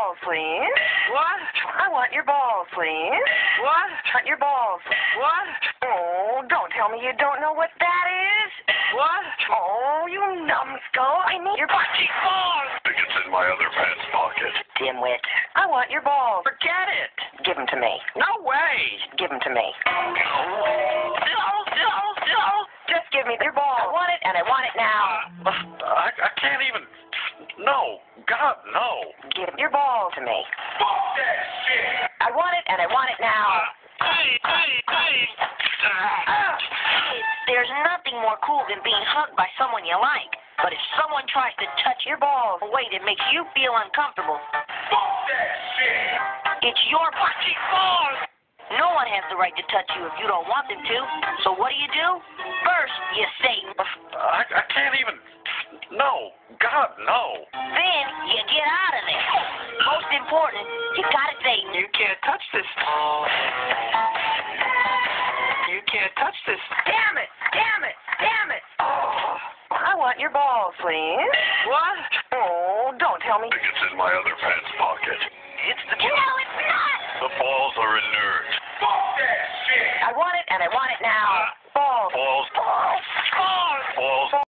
balls, please. What? I want your balls, please. What? I want your balls. What? Oh, don't tell me you don't know what that is. What? Oh, you numbskull. I need your butt-cheek balls. I think it's in my other pants pocket. Dimwit. I want your balls. Forget it. Give them to me. No way. Give them to me. No. Just give me your balls. I want it, and I want it now. I can't even. No. God, no. Give your balls to me. Fuck that shit. I want it, and I want it now. There's nothing more cool than being hugged by someone you like. But if someone tries to touch your balls in a way that makes you feel uncomfortable, Fuck that shit. it's your butt-cheek balls. No one has the right to touch you if you don't want them to. So what do? First, you say, I can't even. No. God, no. then you get out of there. Most important, you gotta say, You can't touch this. You can't touch this. Damn it! I want your balls, please. What? Oh, don't tell me. I think it's in my other pants pocket. It's the. no, it's not. The balls are inert. Fuck that shit. I want it, and I want it now.